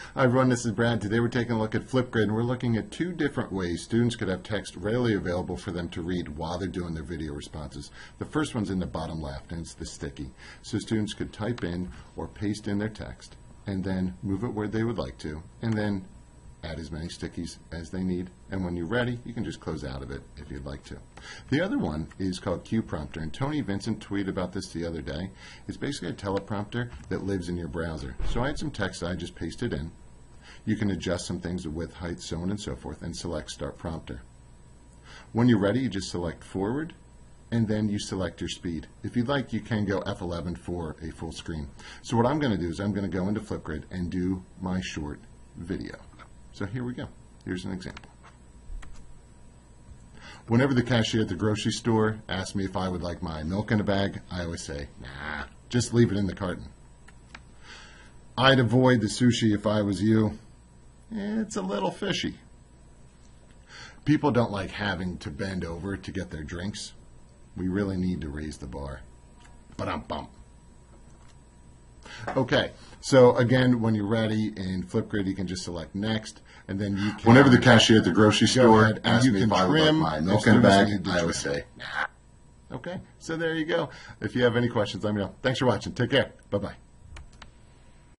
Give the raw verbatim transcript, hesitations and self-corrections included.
Hi everyone, this is Brad. Today we're taking a look at Flipgrid, and we're looking at two different ways students could have text readily available for them to read while they're doing their video responses. The first one's in the bottom left, and it's the sticky. So students could type in or paste in their text, and then move it where they would like to, and then add as many stickies as they need. And when you're ready, you can just close out of it if you'd like to. The other one is called Q Prompter, and Tony Vincent tweeted about this the other day. It's basically a teleprompter that lives in your browser. So I had some text that I just pasted in. You can adjust some things, the width, height, so on and so forth, and select Start Prompter. When you're ready, you just select Forward, and then you select your speed. If you'd like, you can go F eleven for a full screen. So what I'm going to do is I'm going to go into Flipgrid and do my short video. So here we go. Here's an example. Whenever the cashier at the grocery store asks me if I would like my milk in a bag, I always say, nah, just leave it in the carton. I'd avoid the sushi if I was you. It's a little fishy. People don't like having to bend over to get their drinks. We really need to raise the bar. Ba-dum-bum. Okay, so again, when you're ready in Flipgrid, you can just select Next, and then you can... Whenever the cashier at the grocery store asks me if I would like my milk in a bag, I always say, nah. Okay, so there you go. If you have any questions, let me know. Thanks for watching. Take care. Bye-bye.